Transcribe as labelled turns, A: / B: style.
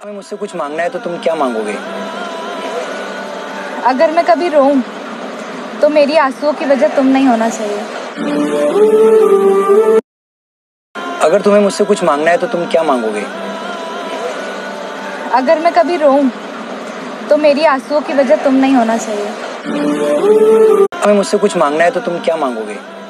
A: हमें मुझसे कुछ मांगना है तो तुम क्या मांगोगे?
B: अगर मैं कभी रोऊं तो मेरी आंसुओं की वजह तुम नहीं होना चाहिए।
A: अगर तुम्हें मुझसे कुछ मांगना है तो तुम क्या मांगोगे?
B: अगर मैं कभी रोऊं तो मेरी आंसुओं की वजह तुम नहीं होना चाहिए।
A: हमें मुझसे कुछ मांगना है तो तुम क्या मांगोगे?